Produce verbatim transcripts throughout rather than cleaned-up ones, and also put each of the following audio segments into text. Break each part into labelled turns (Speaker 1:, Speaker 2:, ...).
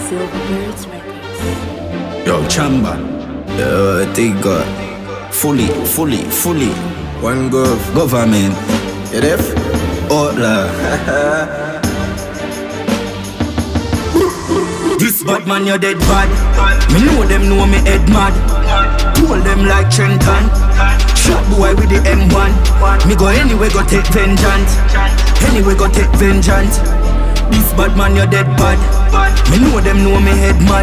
Speaker 1: Silverbirds Records.
Speaker 2: Yo, Chamba. Yo, they got fully, fully, fully. One gov government. You deaf? Oh, la. This bad man, you dead bad. Me know them know me head mad. Hold them like Trenton. Shot boy with the M one. Me go anyway, go take vengeance. Anyway, go take vengeance. This bad man, you dead bad. Me know them know me head mad.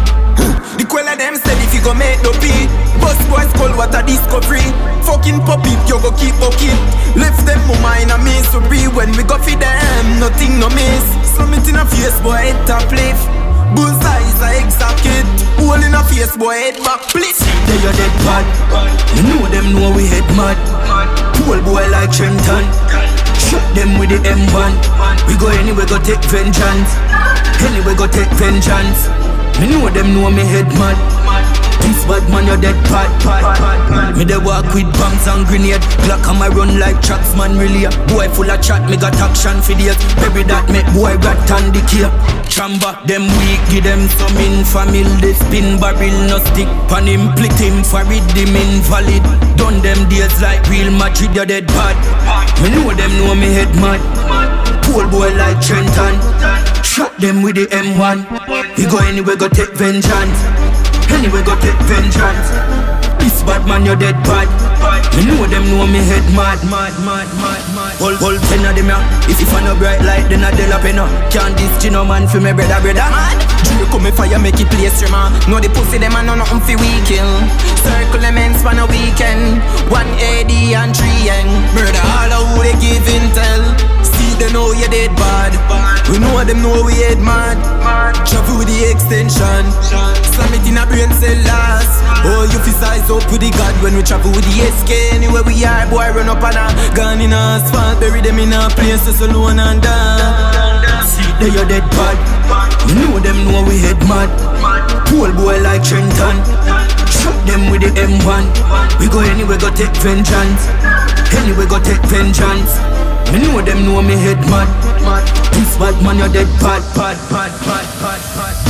Speaker 3: The quella them said if you go make no pee. Bus boys call what a discovery. Fucking pop it, you go keep okay. Left them mama in a misery. When we go feed them, nothing no miss. Slam it in a face, boy, head top lift. Bullseye is a exact kid. Hole in a face, boy, head back, please.
Speaker 2: They are dead bad. Me know them know we head mad. Poor boy like Trenton. Shot them with the M one. We go anyway, go take vengeance. Anyway, go take vengeance. Me know them know me head mad. This bad man, you dead bad, bad, bad, bad. Me dey walk with bombs and grenade. Glock on my run like tracks, man, really. Boy full of chat, me got action for days. Baby that make boy rat and decay. Chamba, them weak, give them some infamil. They spin barrel, no stick pan him. Plick him for rhythm invalid. Done them days like Real Madrid, you dead bad. Me know them know me head mad. Poor boy like Trenton. Shot them with the M one. We go anyway, go take vengeance. Anyway, go take vengeance. This bad man, you dead bad. Me know them know me head mad, mad, mad, mad, mad. Whole, whole ten of them, yeah. If if I no bright light, then I del up, you know. Can't this chino man for me brother, brother.
Speaker 3: Man, Drew come me fire, make it play streamer. Know the pussy them and no nothing fi we kill. Circle them ends for no weekend. One A D and three N. Murder all of who they give intel. See they know you dead bad. We know them know we head mad. Travel with the extension. Slam it in a brain cell last. Oh, you fi size up with the God when we travel with the S K. Anywhere we are, boy run up and a gun in a asphalt. Bury them in a place just alone and down.
Speaker 2: See they you dead bad. Me know them know we head mad. Poor boy like Trenton. Shot them with the M one. We go anyway, go take vengeance. Anyway, go take vengeance. Me know them know me head mad. This bad man, you dead bad, bad, bad, bad, bad, bad.